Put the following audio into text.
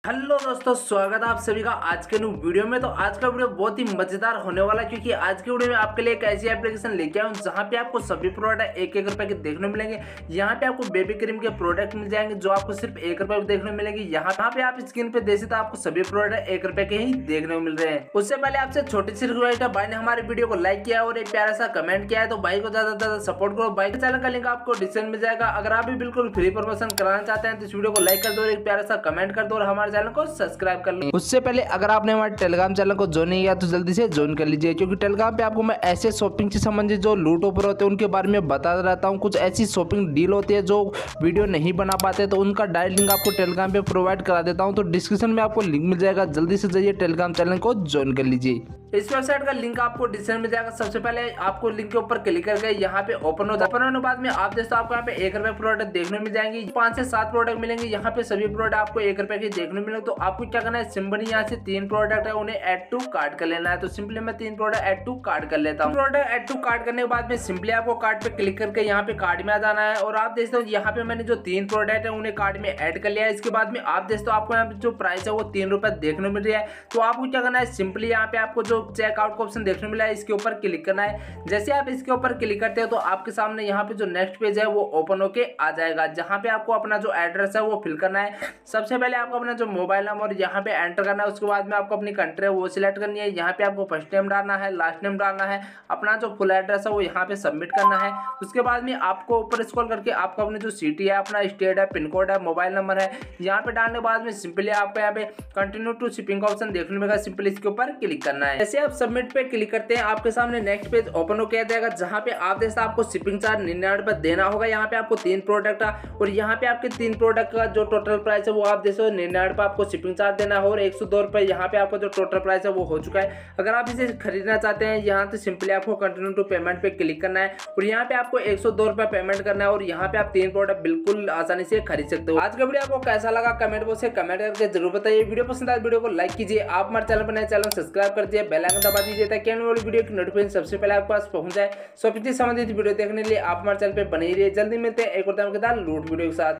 Hello दोस्तों, स्वागत है आप सभी का आज के न्यू वीडियो में। तो आज का वीडियो बहुत ही मजेदार होने वाला है क्योंकि आज के वीडियो में आपके लिए एक ऐसी एप्लीकेशन लेके आया हूँ जहाँ पे आपको सभी प्रोडक्ट एक एक रुपए के देखने मिलेंगे। यहाँ पे आपको बेबी क्रीम के प्रोडक्ट मिल जाएंगे जो आपको सिर्फ 1 रुपए में देखने मिलेंगे। यहाँ पे आप स्क्रीन पे देखे तो आपको सभी प्रोडक्ट 1 रुपए के ही देखने को मिल रहे हैं। उससे पहले आपसे छोटी सी रिक्वेस्ट है, भाई ने हमारे वीडियो को लाइक किया और एक प्यारा सा कमेंट किया है तो भाई को ज्यादा से ज्यादा सपोर्ट करो। भाई के चैनल का लिंक आपको डिस्क्रिप्शन में जाएगा। अगर आप भी बिल्कुल फ्री प्रमोशन कराना चाहते हैं तो इस वीडियो को लाइक कर दो, एक प्यारा सा कमेंट कर दो और हमारे चैनल को सब्सक्राइब कर लीजिए। उससे पहले अगर आपने हमारे टेलीग्राम चैनल को ज्वाइन नहीं किया तो जल्दी से ज्वाइन कर लीजिए क्योंकि टेलीग्राम पे आपको मैं ऐसे शॉपिंग से संबंधित जो लूट ऑफर होते हैं उनके बारे में बताता रहता हूँ। कुछ ऐसी शॉपिंग डील होती है जो वीडियो नहीं बना पाते तो उनका डायरेक्ट लिंक आपको टेलीग्राम पे प्रोवाइड करा देता हूँ। तो डिस्क्रिप्शन में आपको लिंक मिल जाएगा, जल्दी से जाइए टेलीग्राम चैनल को ज्वाइन कर लीजिए। इस वेबसाइट का लिंक आपको डिस्क्रिप्शन में जाएगा। सबसे पहले आपको लिंक के ऊपर क्लिक करके यहाँ पे ओपन होने के बाद में आप दोस्तों आपको यहाँ पे 1 रुपए प्रोडक्ट देखने मिल जाएंगे। 5 से 7 प्रोडक्ट मिलेंगे। यहाँ पे सभी प्रोडक्ट आपको 1 रुपए के देखने मिलेंगे। तो आपको क्या करना है, सिंपली यहाँ से 3 प्रोडक्ट है उन्हें ऐड टू कार्ट कर लेना है। तो सिंपली मैं 3 प्रोडक्ट ऐड टू कार्ट कर लेता हूँ। प्रोडक्ट ऐड टू कार्ट करने के बाद में सिंपली आपको कार्ट पे क्लिक करके यहाँ पे कार्ट में आ जाना है और आप देखते हो यहाँ पे मैंने जो 3 प्रोडक्ट है उन्हें कार्ट में ऐड कर लिया है। इसके बाद में आप देखते हो आपको यहाँ पे जो प्राइस है वो 3 रुपए देखने मिल रहा है। तो आपको क्या करना है, सिंपली यहाँ पे आपको जो चेकआउट का ऑप्शन देखने मिला है इसके ऊपर क्लिक करना है। जैसे आप इसके ऊपर क्लिक करते हो तो आपके सामने यहाँ पे जो नेक्स्ट पेज है वो ओपन होके आ जाएगा जहाँ पे आपको अपना जो एड्रेस है वो फिल करना है। सबसे पहले आपको अपना जो मोबाइल नंबर यहाँ पे एंटर करना है। उसके बाद में आपको अपनी कंट्री है वो सिलेक्ट करनी है। यहाँ पे आपको फर्स्ट नेम डालना है, लास्ट नेम डालना है, अपना जो फुल एड्रेस है वो यहाँ पे सबमिट करना है। उसके बाद में आपको ऊपर स्क्रॉल करके आपको अपनी जो सिटी है, अपना स्टेट है, पिन कोड है, मोबाइल नंबर है यहाँ पे डालने के बाद में सिंपली आपको यहाँ पे कंटिन्यू टू शिपिंग का ऑप्शन देखने मिलेगा। सिंपली इसके ऊपर क्लिक करना है। जैसे आप सबमिट पे क्लिक करते हैं आपके सामने नेक्स्ट पेज ओपन होकर जाएगा जहाँ पे आप देखते आपको शिपिंग चार्ज 99 रुपए देना होगा। यहाँ पे आपको 3 प्रोडक्ट और यहाँ पे आपके 3 प्रोडक्ट का जो टोटल प्राइस है वो आप देखो 99 रुपए आपको शिपिंग चार्ज देना है और 102 रुपए यहाँ पे आपका जो टोटल प्राइस है वो हो चुका है। अगर आप इसे खरीदना चाहते हैं यहाँ तो सिंपली आपको कंटिन्यू टू पेमेंट पे क्लिक करना है और यहाँ पे आपको 102 रुपए पेमेंट करना है और यहाँ पे आप 3 प्रोडक्ट बिल्कुल आसानी से खरीद सकते हो। आज का वीडियो आपको कैसा लगा कमेंट बॉक्स से कमेंट करके जरूर बताइए। वीडियो पसंद आए वीडियो को लाइक कीजिए, आप हमारे चैनल पर नए चैनल सब्सक्राइब कर दीजिए, बेल आइकन दबा दीजिए ताकि आने वाली वीडियो की नोटिफिकेशन सबसे पहले आपके पास पहुंच जाए। शॉपिंग से संबंधित वीडियो देखने के लिए आप हमारे चैनल पर बने रहिए। जल्दी मिलते हैं एक और धमाकेदार लूट वीडियो के साथ।